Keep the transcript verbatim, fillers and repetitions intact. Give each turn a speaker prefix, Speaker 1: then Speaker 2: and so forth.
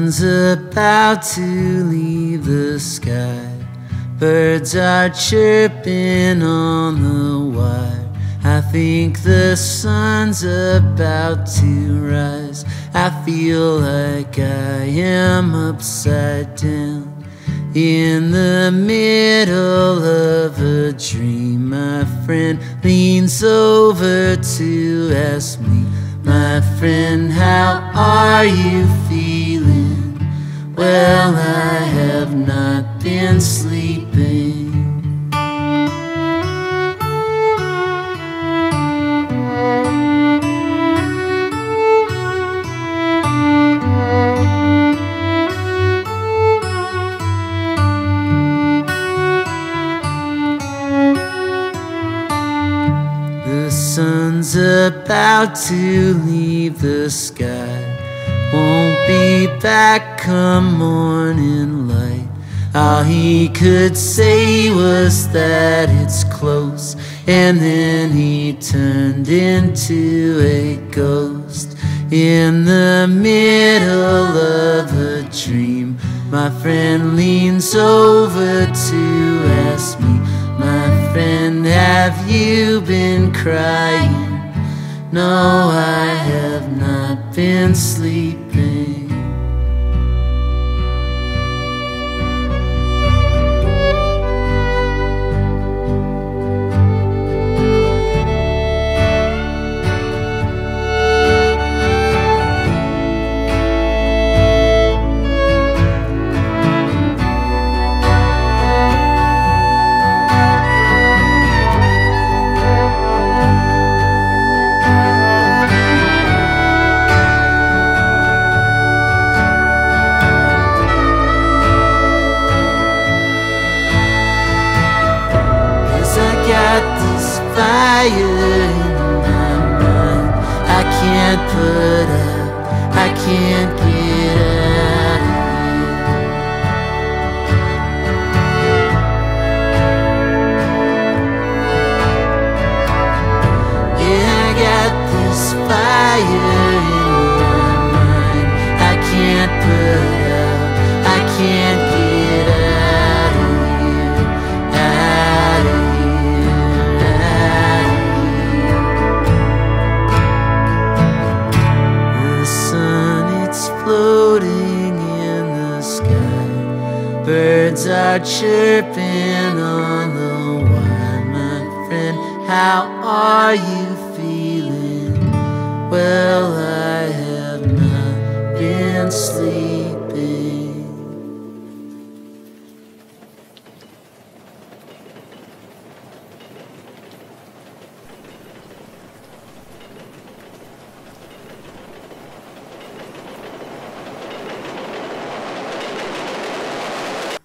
Speaker 1: sun's about to leave the sky. Birds are chirping on the wire. I think the sun's about to rise. I feel like I am upside down in the middle of a dream. My friend leans over to ask me, my friend, how are you feeling? Well, I have not been sleeping. The sun's about to leave the sky. Won't be back come morning light. All he could say was that it's close, and then he turned into a ghost in the middle of a dream. My friend leans over to ask me, my friend, have you been crying? No, I have not been sleeping. Fire in my mind I can't put out, I can't get out of here. Yeah, I got this fire in my mind I can't put out, I can't get out of here, out of here. Floating in the sky, birds are chirping on the wire. My friend, how are you